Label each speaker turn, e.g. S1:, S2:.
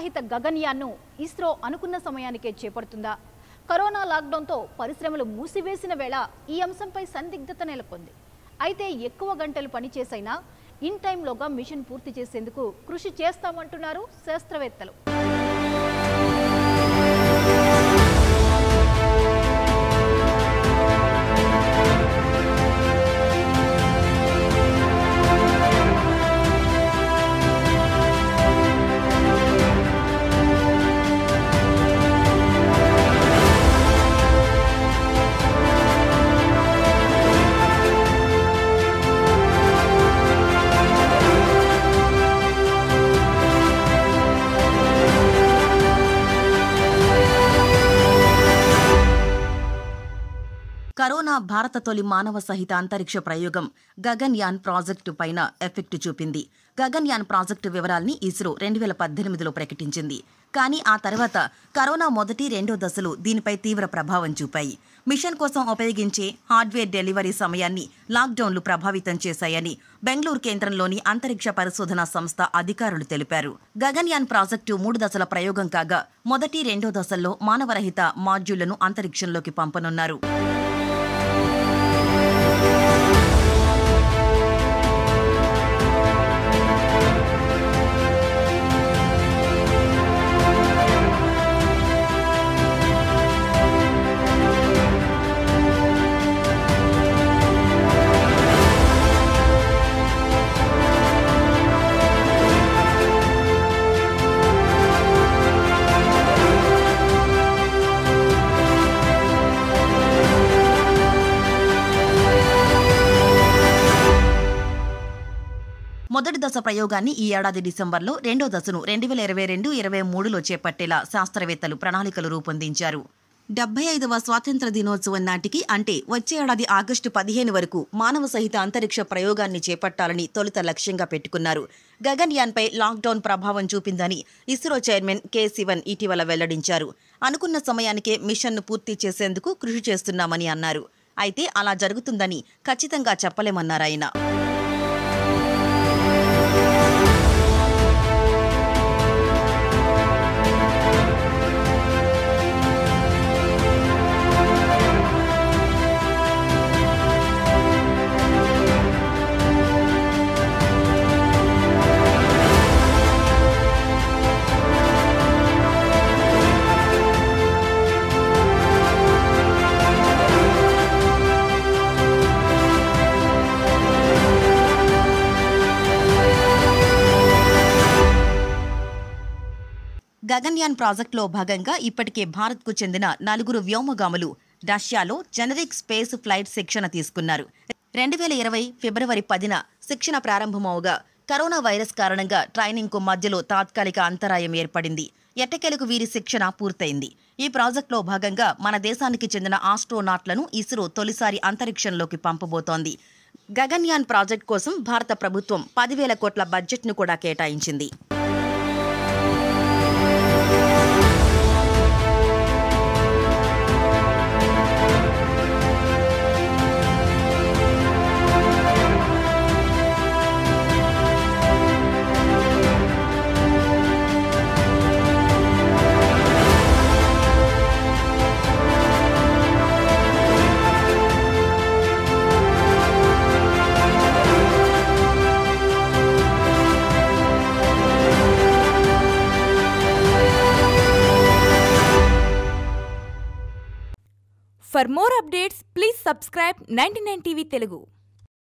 S1: మానవరహిత గగన్యాన్ను ఇస్రో అనుకున్న సమయానికే చేపడుతుందా? కరోనా లాక్డౌన్తో పరిశ్రమలు మూసివేసిన వేళ ఈ అంశంపై సందిగ్ధత నెలకొంది. అయితే ఎక్కువ గంటలు పనిచేసైనా ఇన్ టైంలోగా మిషన్ పూర్తి చేసేందుకు కృషి చేస్తామంటున్నారు శాస్త్రవేత్తలు.
S2: కరోనా భారత తొలి మానవ సహిత అంతరిక్ష ప్రయోగం గగన్యాన్ ప్రాజెక్టు పైన ఎఫెక్ట్ చూపింది. గగన్యాన్ ప్రాజెక్టు వివరాల్ని ఇస్రో 2018లో ప్రకటించింది. కానీ ఆ తర్వాత కరోనా మొదటి, రెండో దశలు దీనిపై తీవ్ర ప్రభావం చూపాయి. మిషన్ కోసం ఉపయోగించే హార్డ్వేర్ డెలివరీ సమయాన్ని లాక్డౌన్లు ప్రభావితం చేశాయని బెంగళూరు కేంద్రంలోని అంతరిక్ష పరిశోధనా సంస్థ అధికారులు తెలిపారు. గగన్యాన్ ప్రాజెక్టు 3 దశల ప్రయోగం కాగా మొదటి, రెండో దశల్లో మానవరహిత మాడ్యూళ్లను అంతరిక్షంలోకి పంపనున్నారు. మొదటి దశ ప్రయోగాన్ని ఈ ఏడాది డిసెంబర్లో, రెండో దశను 2022-23లో చేపట్టేలా శాస్త్రవేత్తలు ప్రణాళికలు రూపొందించారు. 75వ స్వాతంత్ర దినోత్సవం నాటికి, అంటే వచ్చే ఏడాది ఆగస్టు 15 వరకు మానవ సహిత అంతరిక్ష ప్రయోగాన్ని చేపట్టాలని తొలుత లక్ష్యంగా పెట్టుకున్నారు. గగన్యాన్పై లాక్డౌన్ ప్రభావం చూపిందని ఇస్రో చైర్మన్ కె. శివన్ ఇటీవల వెల్లడించారు. అనుకున్న సమయానికే మిషన్ను పూర్తి చేసేందుకు కృషి చేస్తున్నామని అన్నారు. అయితే అలా జరుగుతుందని ఖచ్చితంగా చెప్పలేమన్నారాయన. గగన్యాన్ ప్రాజెక్టులో భాగంగా ఇప్పటికే భారత్కు చెందిన 4 వ్యోమగాములు రష్యాలో జెనరిక్ స్పేస్ ఫ్లైట్ శిక్షణ తీసుకున్నారు. 2020 ఫిబ్రవరి 10న శిక్షణ ప్రారంభమవగా కరోనా వైరస్ కారణంగా ట్రైనింగ్కు మధ్యలో తాత్కాలిక అంతరాయం ఏర్పడింది. ఎట్టకేలకు వీరి శిక్షణ పూర్తయింది. ఈ ప్రాజెక్టులో భాగంగా మన దేశానికి చెందిన ఆస్ట్రోనాట్లను ఇస్రో తొలిసారి అంతరిక్షంలోకి పంపబోతోంది. గగన్యాన్ ప్రాజెక్టు కోసం భారత ప్రభుత్వం 10,000 కోట్ల బడ్జెట్ను కూడా కేటాయించింది.
S3: For more updates, please subscribe 99 TV Telugu.